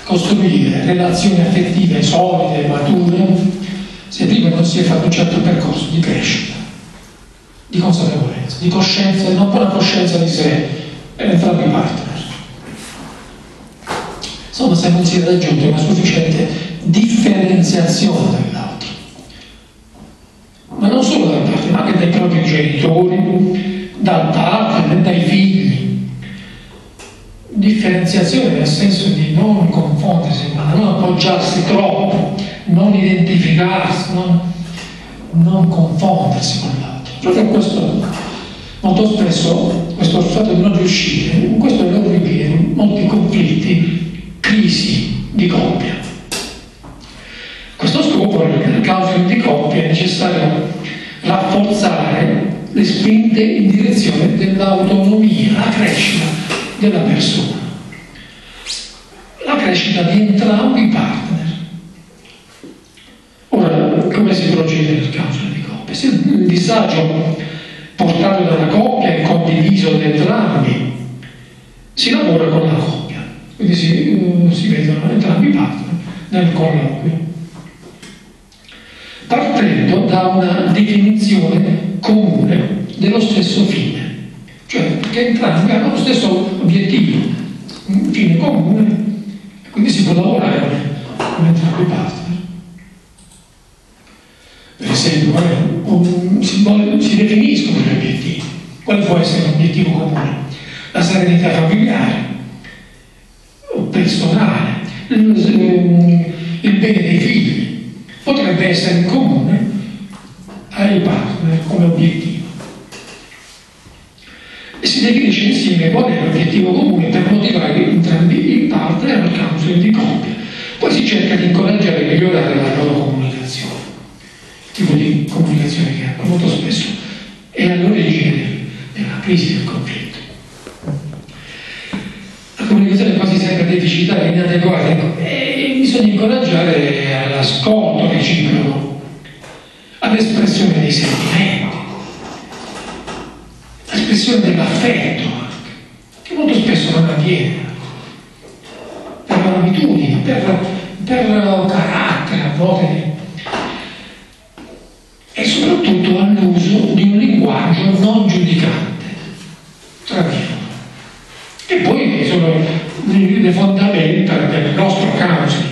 costruire relazioni affettive solide e mature se prima non si è fatto un certo percorso di crescita, di consapevolezza, di coscienza, non una coscienza di sé per entrambi i partner. Insomma, se non si è raggiunta una sufficiente differenziazione dall'altro, ma non solo dal partner, ma anche dai propri genitori, dal partner, dai figli. Differenziazione nel senso di non confondersi, ma non appoggiarsi troppo, non identificarsi, non confondersi con l'altro. Proprio questo, molto spesso, questo fatto di non riuscire, in questo è loro riviene molti conflitti, crisi di coppia. Questo scopo, nel caso di coppia, è necessario rafforzare le spinte in direzione dell'autonomia, la crescita della persona, la crescita di entrambi i partner. Ora, come si procede nel caso di coppia? Se il disagio portato dalla coppia è condiviso da entrambi, si lavora con la coppia, quindi si vedono entrambi i partner nel colloquio, partendo da una definizione comune dello stesso fine. Cioè che entrambi hanno lo stesso obiettivo, un fine comune, e quindi si può lavorare con entrambi i partner. Per esempio, si definiscono gli obiettivi. Quale può essere l'obiettivo comune? La serenità familiare, o personale, il bene dei figli. Potrebbe essere in comune ai partner come obiettivo. E si definisce insieme qual è l'obiettivo comune per motivare entrambi i partner al counseling di coppia. Poi si cerca di incoraggiare e migliorare la loro comunicazione, il tipo di comunicazione che hanno molto spesso è all'origine della crisi del conflitto. La comunicazione è quasi sempre deficitaria, inadeguata, e bisogna incoraggiare all'ascolto reciproco, all'espressione dei sentimenti, l'espressione dell'affetto, che molto spesso non avviene per abitudini, per carattere a volte, e soprattutto all'uso di un linguaggio non giudicante tra di loro. E poi sono le fondamenta del nostro counseling.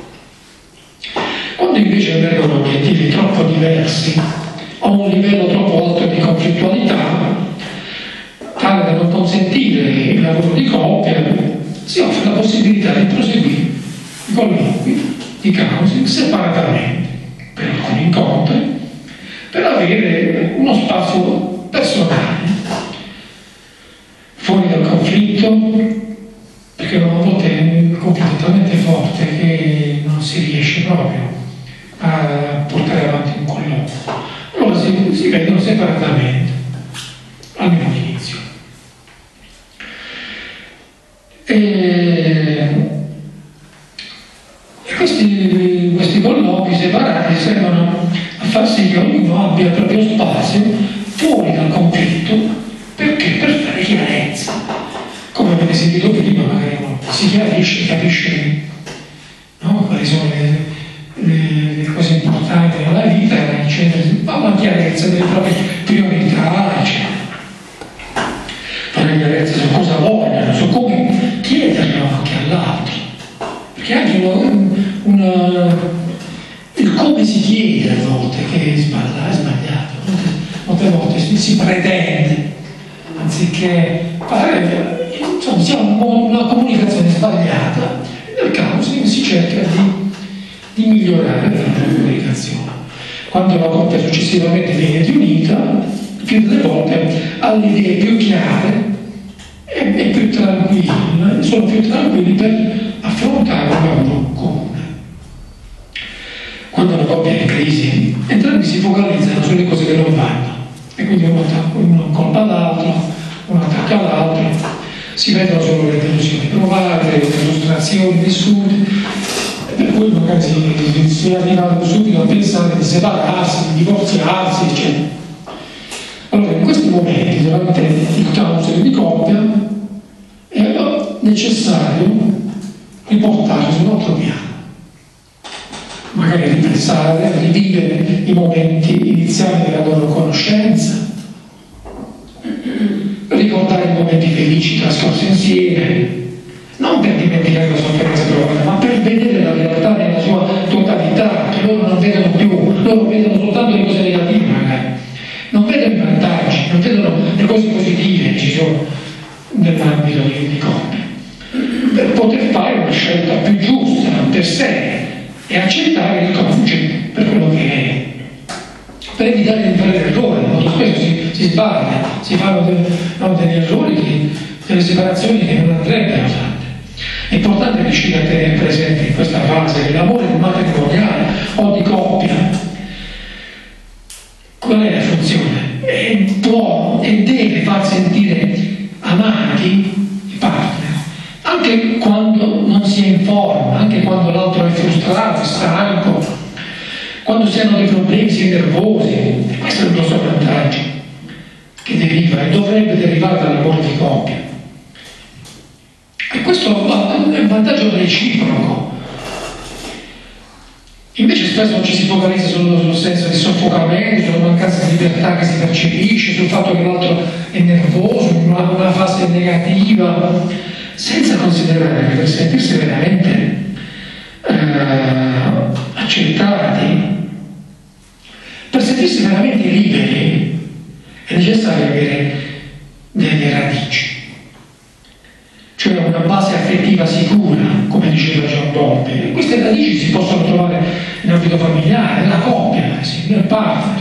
Quando invece emergono obiettivi troppo diversi o un livello troppo alto di conflittualità, tale da non consentire il lavoro di coppia, si offre la possibilità di proseguire i colloqui di counseling separatamente, per alcuni incontri, per avere uno spazio personale, fuori dal conflitto, perché a volte il conflitto è talmente forte che non si riesce proprio a portare avanti un colloquio. Allora si vedono separatamente, almeno all'inizio. E questi colloqui separati servono a far sì che ognuno abbia il proprio spazio fuori dal conflitto, perché per fare chiarezza. Come avete sentito prima, magari si chiarisce, capisce, no? Quali sono le cose importanti nella vita, eccetera, fa una chiarezza delle proprie priorità, eccetera. Fare chiarezza su cosa vogliono, su come chiederlo anche all'altro, perché anche il come si chiede a volte che è sbagliato, molte volte si pretende, anziché fare, insomma, si ha una comunicazione sbagliata, nel counseling si cerca di migliorare la comunicazione. Quando la coppia successivamente viene riunita, più delle volte ha le idee più chiare e più tranquilli, sono più tranquilli per affrontare un lavoro comune. Quando una coppia è in crisi, entrambi si focalizzano sulle cose che non vanno, e quindi uno colpa l'altro, uno attacca l'altro, si vedono solo le delusioni provate, le frustrazioni vissute, e per cui magari si arriva subito a pensare di separarsi, di divorziarsi, eccetera. Allora, in questi momenti, durante il counseling di coppia, è necessario riportarli su un altro piano. Magari ripensare, rivivere i momenti iniziali della loro conoscenza, ricordare i momenti felici trascorsi insieme, non per dimenticare la sofferenza provata, ma per vedere la realtà nella sua totalità, che loro non vedono più, loro vedono soltanto le cose negative magari, non vedono i vantaggi, non vedono le cose positive che ci sono nell'ambito di coppia, per poter fare una scelta più giusta per sé e accettare il coniuge per quello che è, per evitare di fare l'errore. Molto spesso si sbaglia, si fanno degli errori, delle separazioni che non andrebbero usate. È importante riuscire a tenere presente in questa fase dell'amore matrimoniale o di coppia qual è la funzione. Può e deve far sentire amati i partner, anche quando non si è in forma, anche quando l'altro è frustrato, è stanco, quando si hanno dei problemi, si è nervosi. E questo è un grosso vantaggio che deriva e dovrebbe derivare dall'amore di coppia. E questo è un vantaggio reciproco. Invece spesso ci si focalizza solo sul senso di soffocamento, sulla mancanza di libertà che si percepisce, sul fatto che l'altro è nervoso, in una fase negativa, senza considerare che per sentirsi veramente accettati, per sentirsi veramente liberi, è necessario avere delle radici, cioè una base affettiva sicura, come diceva John Bowlby. Queste radici si possono trovare in ambito familiare, nella coppia, nel partner.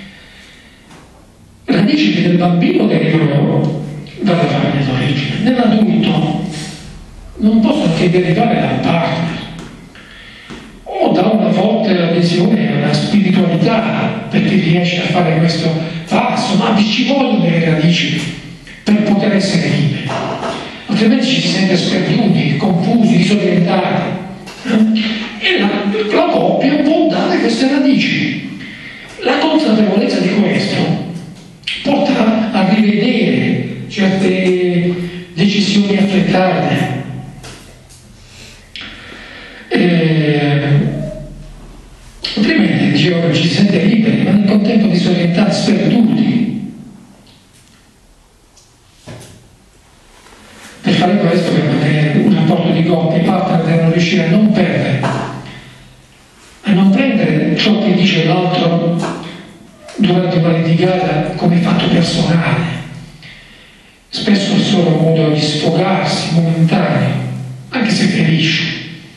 Radici che del bambino derivano dalla famiglia d'origine. Nell'adulto non possono che derivare dal partner o da una forte adesione alla spiritualità, perché riesce a fare questo passo, ma ci vogliono delle radici per poter essere liberi. Altrimenti ci si sente sperduti, confusi, disorientati. E la coppia può dare queste radici. La consapevolezza di questo porta a rivedere certe decisioni affrettate. Altrimenti, dicevo, che ci si sente liberi, ma nel contempo disorientati, sperduti. Per fare questo, per mantenere un rapporto di coppia, i partner devono riuscire a non prendere ciò che dice l'altro durante una litigata come fatto personale. Spesso è solo un modo di sfogarsi momentaneo, anche se ferisce.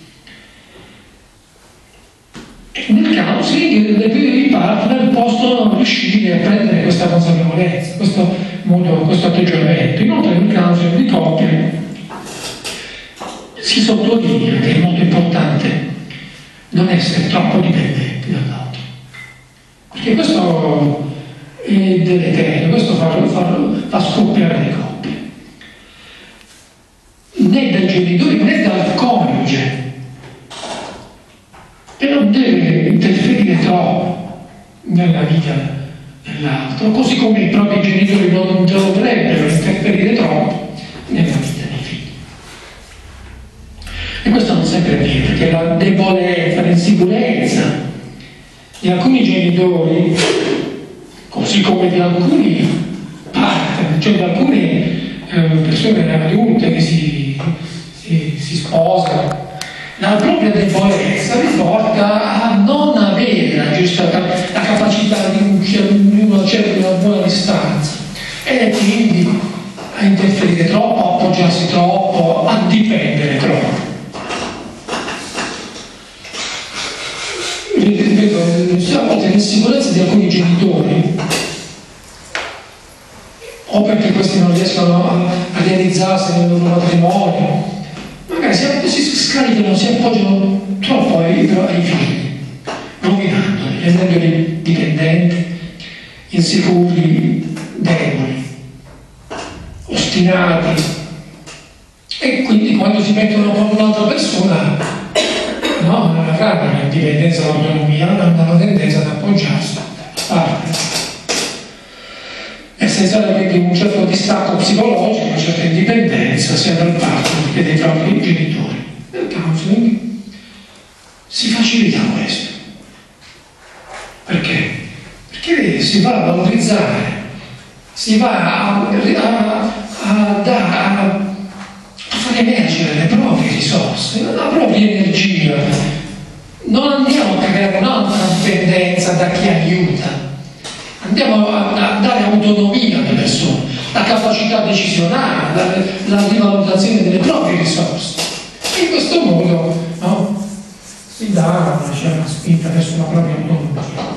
E nel caso i partner possono riuscire a prendere questa consapevolezza, questo atteggiamento. Inoltre nel caso di coppia si sottolinea che è molto importante non essere troppo dipendenti dall'altro, perché questo è deleterio, questo fa scoppiare le coppie, né dai genitori né dal coniuge, e non deve interferire troppo nella vita dell'altro, così come i propri genitori non dovrebbero interferire troppo nella vita dei figli. E questo non sempre avviene, perché la debolezza, l'insicurezza di alcuni genitori, così come di alcuni partner, cioè di alcune persone adulte che si sposano, la propria debolezza vi porta a non avere la giusta la capacità di una buona distanza e quindi a interferire troppo, a appoggiarsi troppo, a dipendere troppo. Ripeto, a volte l'insicurezza di alcuni genitori, o perché questi non riescono a realizzarsi nel loro matrimonio, magari si scaricano, si appoggiano troppo ai figli, rovinandoli, rendendoli dipendenti, insicuri, deboli, ostinati. E quindi quando si mettono con un'altra persona, no, non avranno l'indipendenza, l'autonomia, non hanno tendenza ad appoggiarsi a parte. E senza avere un certo distacco psicologico, una certa indipendenza sia dal partner che dai propri genitori. Nel counseling, si facilita questo. Perché? Perché si va a valorizzare, si va a far emergere le proprie risorse, la propria energia. Non andiamo a creare un'altra dipendenza da chi aiuta, andiamo a dare autonomia alle persone, la capacità decisionale, la rivalutazione delle proprie risorse. E in questo modo, no, si dà una spinta verso la propria autonomia.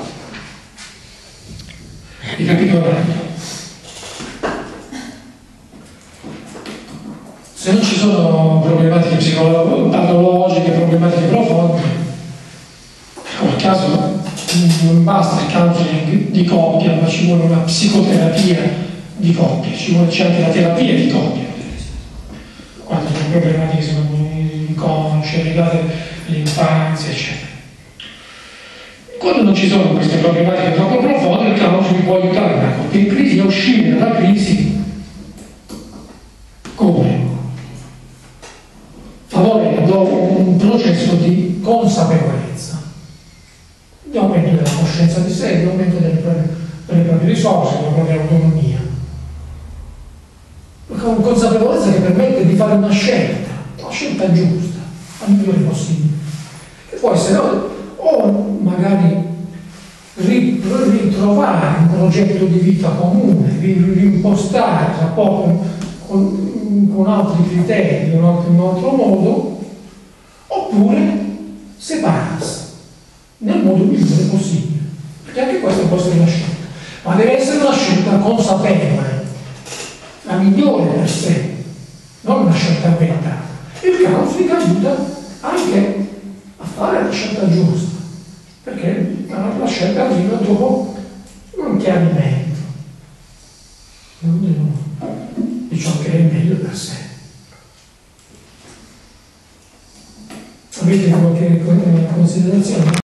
Ricapitolando, se non ci sono problematiche patologiche, problematiche profonde, in quel caso non basta il counseling di coppia, ma ci vuole una psicoterapia di coppia, c'è anche la terapia di coppia, quando sono problematiche sono inconsce, legate all'infanzia, eccetera. Quando non ci sono queste problematiche troppo profonde, il counseling può aiutare una coppia in crisi a uscire dalla crisi come? Favorendo un processo di consapevolezza, di aumento della coscienza di sé, di aumento delle proprie risorse, della propria autonomia. Con consapevolezza che permette di fare una scelta giusta, la migliore possibile, che può essere o magari ritrovare un progetto di vita comune, rimpostare il rapporto con altri criteri, in un altro modo, oppure separarsi nel modo migliore possibile, perché anche questa può essere una scelta, ma deve essere una scelta consapevole, la migliore per sé, non una scelta inventata. Il counseling aiuta anche a fare la scelta giusta, perché la scelta arriva dopo un chiarimento di ciò che è meglio per sé. Avete qualche considerazione?